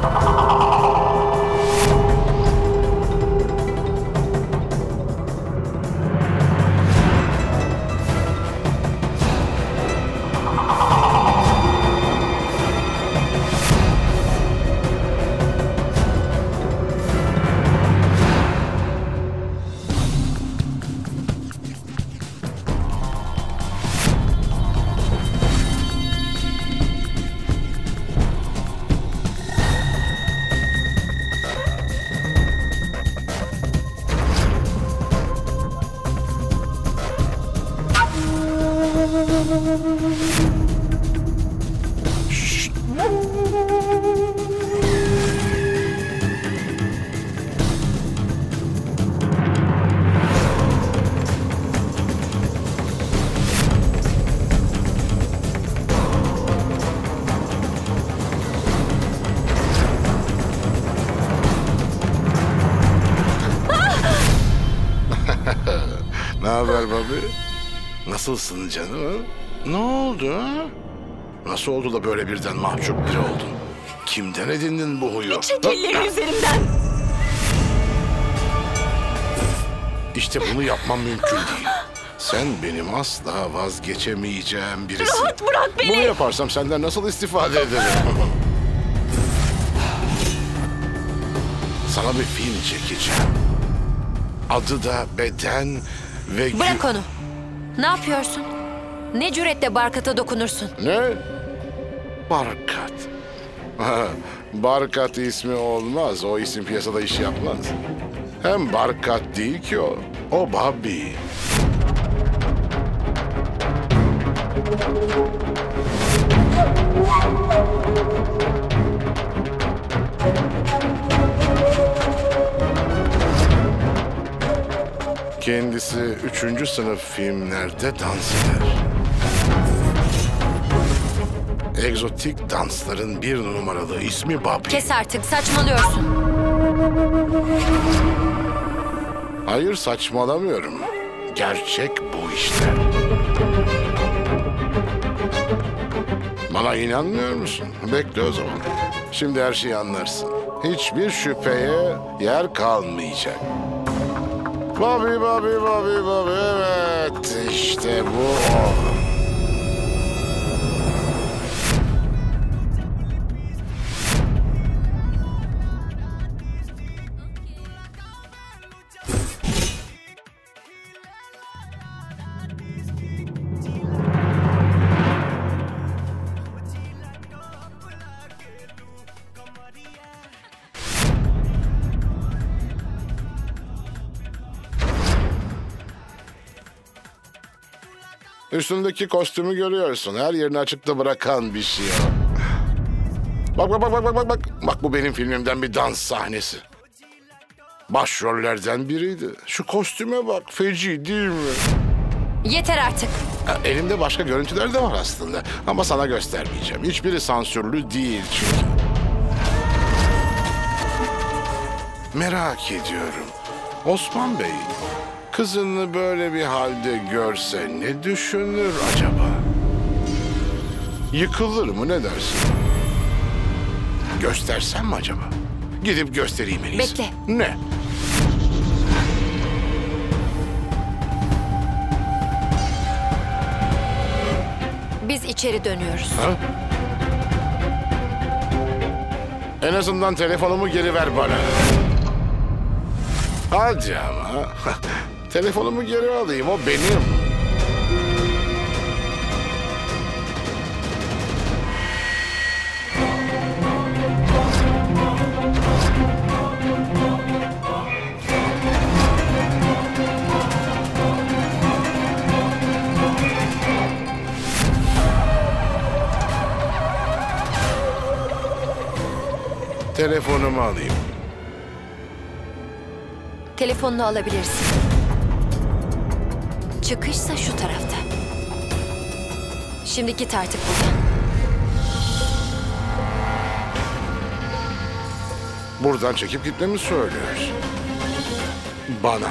Ne haber Bobby? Nasılsın canım? Ne oldu? Nasıl oldu da böyle birden mahcup biri oldun? Kimden edindin bu huyu? Çek elleri üzerimden. İşte bunu yapmam mümkün değil. Sen benim asla vazgeçemeyeceğim birisin. Rahat bırak beni. Bunu yaparsam senden nasıl istifade ederim? Sana bir film çekeceğim. Adı da Beden ve... Bırak onu. Ne yapıyorsun? Ne cüretle Barkat'a dokunursun? Ne? Barkat. Barkat ismi olmaz. O isim piyasada iş yapmaz. Hem Barkat değil ki o. O Bobby. Kendisi 3. sınıf filmlerde dans eder. Egzotik dansların bir numaralı ismi Bobby. Kes artık, saçmalıyorsun. Hayır, saçmalamıyorum. Gerçek bu işte. Bana inanmıyor musun? Bekle o zaman. Şimdi her şeyi anlarsın. Hiçbir şüpheye yer kalmayacak. Bobby, Bobby, Bobby, Bobby. Evet, işte bu o. Üstündeki kostümü görüyorsun. Her yerini açıkta bırakan bir şey o. Bak bak bak bak bak bak bak. Bak bu benim filmimden bir dans sahnesi. Başrollerden biriydi. Şu kostüme bak. Feci değil mi? Yeter artık. Elimde başka görüntüler de var aslında. Ama sana göstermeyeceğim. Hiçbiri sansürlü değil çünkü. Merak ediyorum. Osman Bey, kızını böyle bir halde görse ne düşünür acaba? Yıkılır mı, ne dersin? Göstersem mi acaba? Gidip göstereyim en iyisi. Bekle. Ne? Biz içeri dönüyoruz. Ha? En azından telefonumu geri ver bana. Hadi ama. Telefonumu geri alayım, o benim. Telefonumu alayım. Telefonunu alabilirsin. Çıkışsa şu tarafta. Şimdi git artık buradan. Buradan çekip gitmemi söylüyorsun. Bana.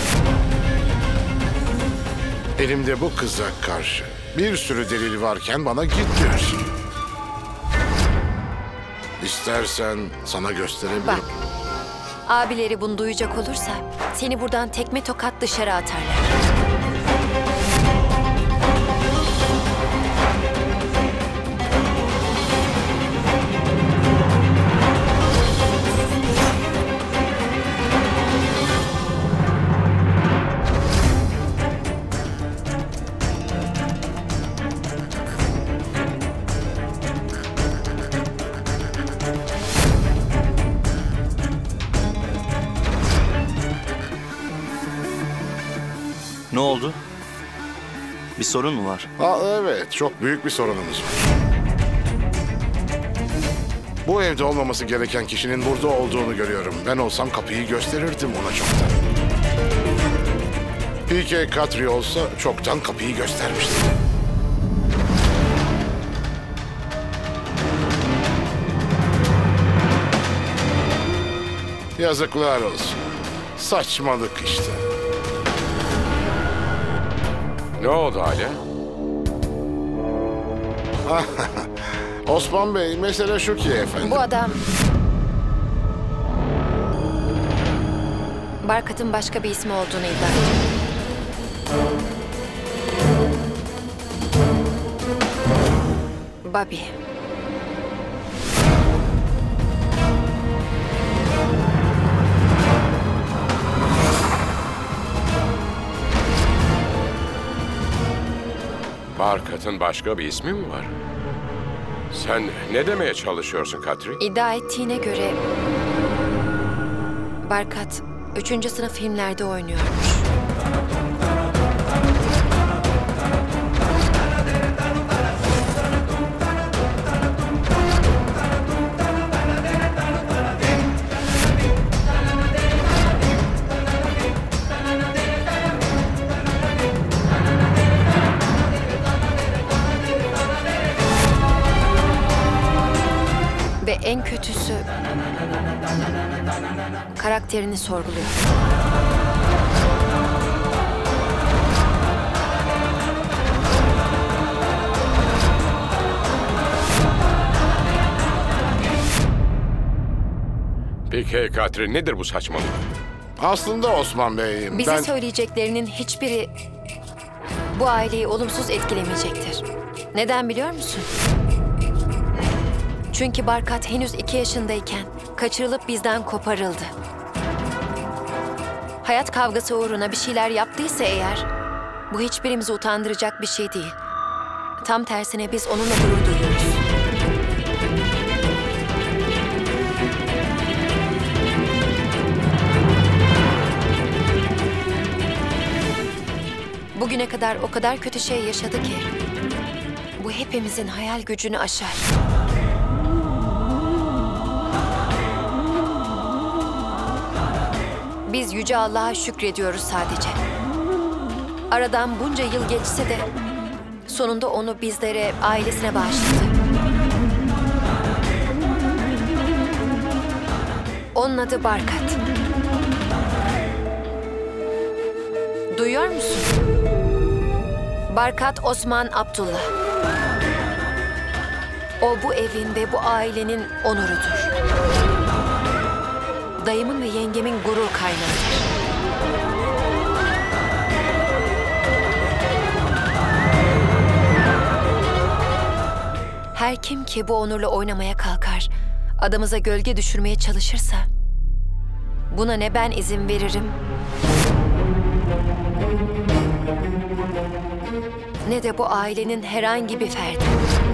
Elimde bu kıza karşı bir sürü delil varken bana git diyorsun. İstersen sana gösterebilirim. Bak, abileri bunu duyacak olursa seni buradan tekme tokat dışarı atarlar. Ne oldu? Bir sorun mu var? Evet, çok büyük bir sorunumuz var. Bu evde olmaması gereken kişinin burada olduğunu görüyorum. Ben olsam kapıyı gösterirdim ona çoktan. PK Katri olsa çoktan kapıyı göstermişti. Yazıklar olsun. Saçmalık işte. Ne oldu hala? Osman Bey, mesele şu ki efendim. Bu adam... Barkat'ın başka bir ismi olduğunu iddia ediyor. Bobby. Barkat'ın başka bir ismi mi var? Sen ne demeye çalışıyorsun Katri? İddia ettiğine göre... Barkat 3. sınıf filmlerde oynuyormuş. Ve en kötüsü karakterini sorguluyor. Peki Katri, nedir bu saçmalık? Aslında Osman Bey, Bize söyleyeceklerinin hiçbiri bu aileyi olumsuz etkilemeyecektir. Neden biliyor musun? Çünkü Barkat henüz 2 yaşındayken kaçırılıp bizden koparıldı. Hayat kavgası uğruna bir şeyler yaptıysa eğer, bu hiçbirimizi utandıracak bir şey değil. Tam tersine biz onunla gurur duyuyoruz. Bugüne kadar o kadar kötü şey yaşadı ki, bu hepimizin hayal gücünü aşar. Biz Yüce Allah'a şükrediyoruz sadece. Aradan bunca yıl geçse de sonunda onu bizlere, ailesine bağışladı. Onun adı Barkat. Duyuyor musun? Barkat Osman Abdullah. O bu evin ve bu ailenin onurudur. Dayımın ve yengemin gurur kaynağıdır. Her kim ki bu onurla oynamaya kalkar, adamıza gölge düşürmeye çalışırsa, buna ne ben izin veririm, ne de bu ailenin herhangi bir ferdi.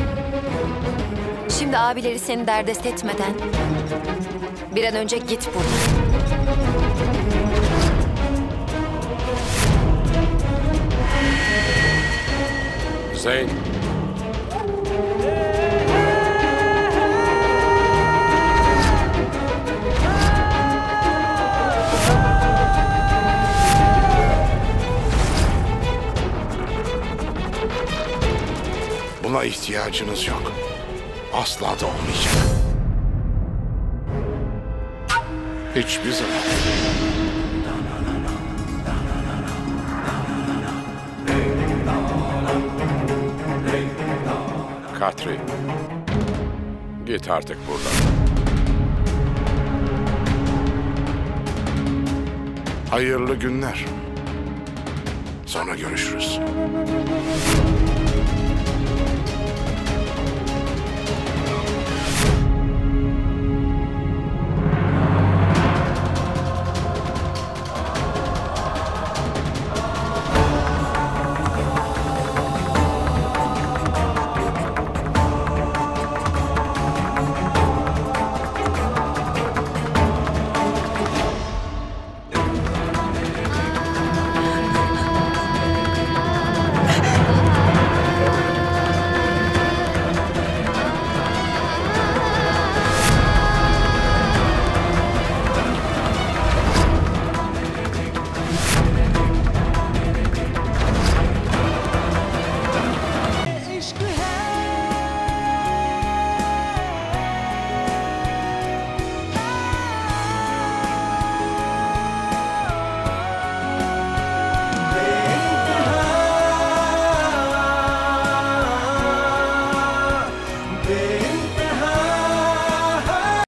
Şimdi abileri seni derdest etmeden bir an önce git buradan. Zeyn. Buna ihtiyacınız yok. Asla da olmayacak. Hiçbir zaman. Katri. Git. Git artık buradan. Hayırlı günler. Sonra görüşürüz.